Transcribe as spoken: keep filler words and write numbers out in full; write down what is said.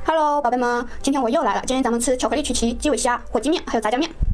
Hello，宝贝们，今天我又来了。今天咱们吃巧克力曲奇、鸡尾虾、火鸡面，还有炸酱面。